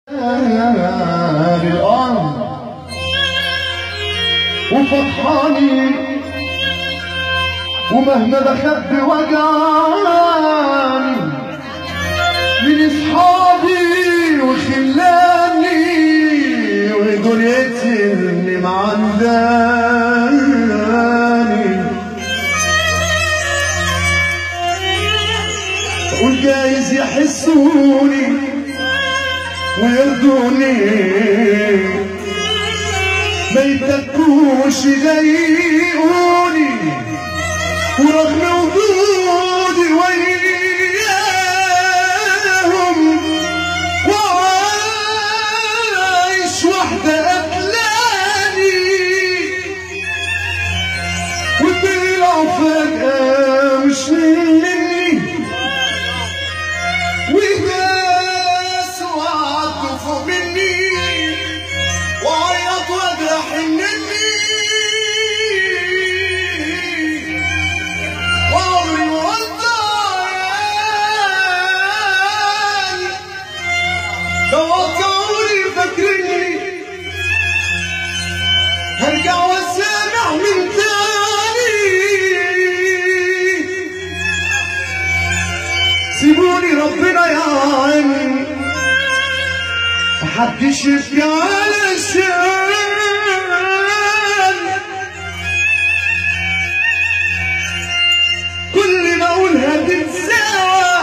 بالأرض وفضحاني ومهما بخبي وجعاني من اصحابي وخلاني ودنيتي اللي معنداني. بقول جايز يحسوني ويرضوني ما يتكوش يضايقوني ورغم وجودي وياهم وعايش وحدة قتلاني وطلعوا فجأة مش مني وداسوا وعدوا فوق مني وعيط واجرح مني وعمري وقطعني لو قطعوني فاكرني هرجع واسامح من تاني. سيبوني ربنا يعيني محدش يبكي علشان كل ما اقولها تتساوى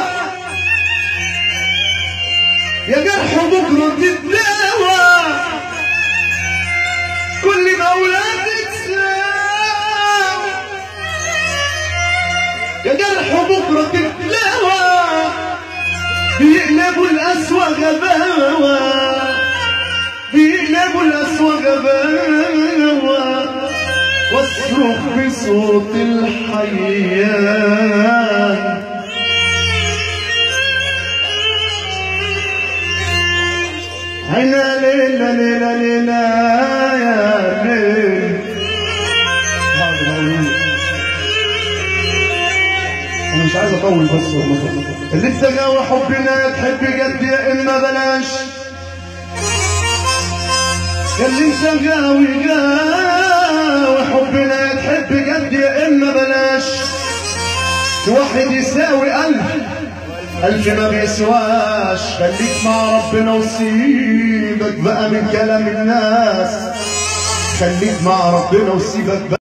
يا جرح بكره تتداوى كل ما اقولها تتساوى يا جرح بكره تتداوى بيقلبوا القسوة غباوة بيقلبوا القسوة غباوة واصرخ بصوت الحيان. هنا ليلة ليلة ليلة يا ليل أنا مش عايز أطول بس اللي انت غاوي حبنا يا تحب جد يا اما بلاش اللي انت غاوي حبنا يا تحب جد يا اما بلاش. واحد يساوي ألف ما بيسواش. خليك مع ربنا وسيبك بقى من كلام الناس. خليك مع ربنا وسيبك بقى